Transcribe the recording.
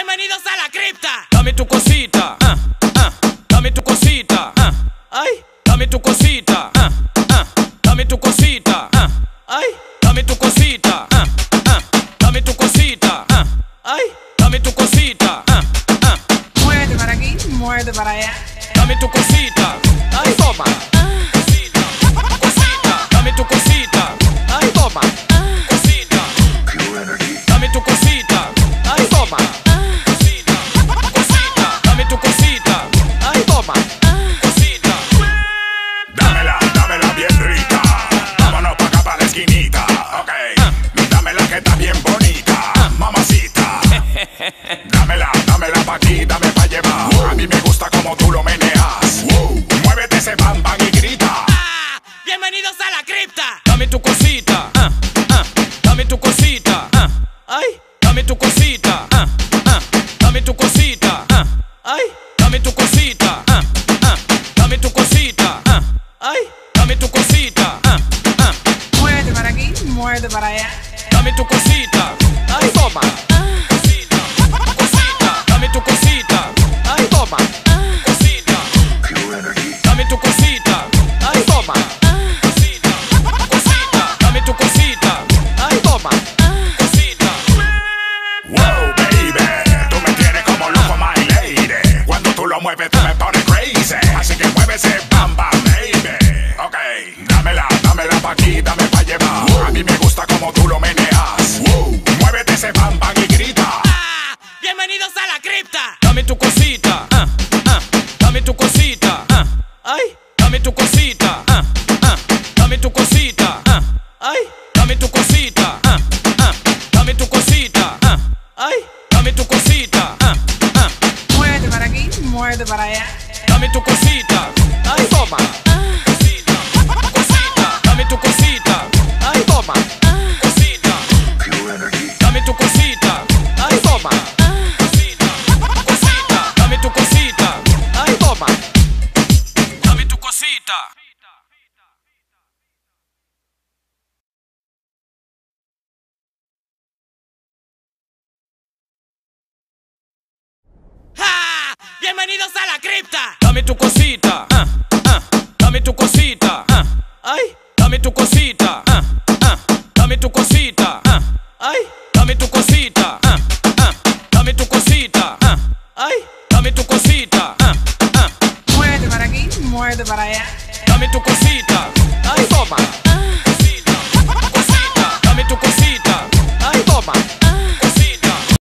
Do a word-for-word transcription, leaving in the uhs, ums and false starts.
Bienvenidos a la cripta. Dame tu cosita, ah, ah, dame tu cosita, ah, ay, dame tu cosita, ah, ah, dame tu cosita, ah, ay, dame tu cosita, ah, ah, dame tu cosita, ah, ay, dame tu cosita, ah, ah, Muévete para aquí, muévete para allá. dame tu cosita, ay, toma, cosita, cosita, dame tu cosita, ay, toma, cosita, dame tu cosita, ay, toma. Dámela, dámela bien rica. Vámonos pa' acá pa' la esquinita. Ok, dámela que está bien bonita, mamacita. Dámela, dámela pa' aquí, dame pa' llevar. A mí me gusta como tú lo meneas. Muévete ese bam bam y grita. Ah, bienvenidos a la cripta. Dame tu cosita, ah, ah, dame tu cosita, ah, ay, dame tu cosita, ah, ah, dame tu cosita, ah, ay, dame tu cosita, ah, ah, dame tu cosita, ah, ay, dame tu cosita, ah, ah, Muévete para aquí, muévete para allá. dame tu cosita, ay, toma, cosita, cosita, dame tu cosita, ay, toma, cosita, dame tu cosita, ay, toma, cosita, cosita, dame tu cosita, ay, toma, cosita. Wow, baby, tú me tienes como loco, my lady. Cuando tú lo mueves, tú me pones crazy. Así que mueve ese bam bam, baby. Ok, dámela, dámela pa' aquí, dame pa' llevar. A mí me gusta como tú lo meneas. Muévete ese bam bam y grita. Ah, bienvenidos a la cripta. Dame tu cosita, ah, ah, dame tu cosita, ah, ay, dame tu cosita, ah, ah, dame tu cosita, ah, ay, dame tu cosita, ah, ah, dame tu cosita, ah, ay, dame tu cosita, ah, ah, Muévete para aquí, muévete para allá. dame tu cosita, ay, toma, cosita, cosita, dame tu cosita, ay, toma, cosita, dame tu cosita, ay, toma, cosita, cosita, dame tu cosita, ay, toma, dame tu cosita. Ah, bienvenidos a la cripta. Dame tu cosita, ah, ah, dame tu cosita, ah, ay, dame tu cosita, ah, ah, dame tu cosita, ah, ay, dame tu cosita.